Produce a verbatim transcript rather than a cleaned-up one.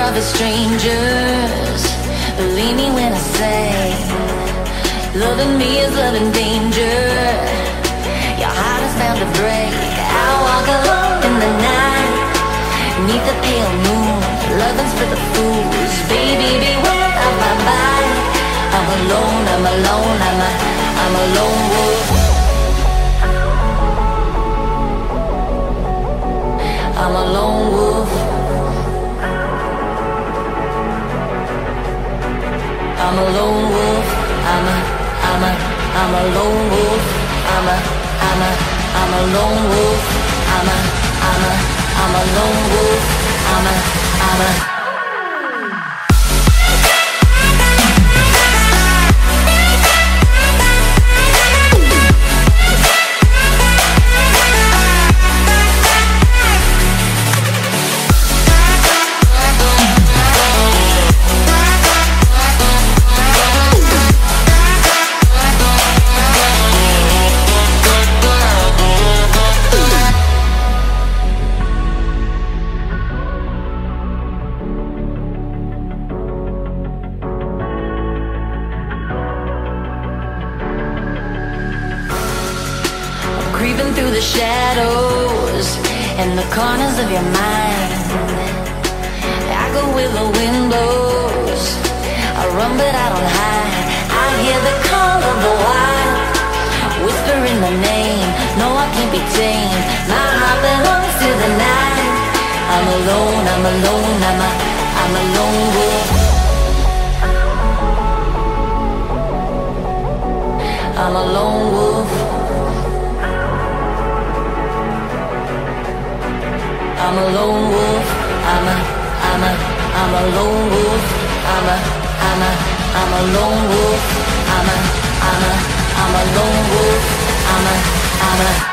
love is strangers. Believe me when I say, loving me is loving danger. Your heart is bound to break. I walk alone in the night, neath the pale moon. Loving's for the fools. Baby, beware of my body. I'm alone, I'm alone, I'm a, I'm a lone wolf. I'm a lone wolf. I'm a lone wolf. I'm a, I'm a, I'm a lone wolf. I'm a, I'm a, I'm a lone wolf. I'm a, I'm a, I'm a lone wolf. I'm a, I'm a. Creeping through the shadows and the corners of your mind. I go where the wind blows. I run but I don't hide. I hear the call of the wild, whispering the name. No, I can't be tamed. My heart belongs to the night. I'm alone, I'm alone, I'm a, I'm a lone wolf. I'm a lone wolf. I'm a lone wolf. I'm a, I'm a, I'm a lone wolf. I'm a, I'm a, I'm a lone wolf. I'm a, I'm a, I'm a lone wolf. I'm a, I'm a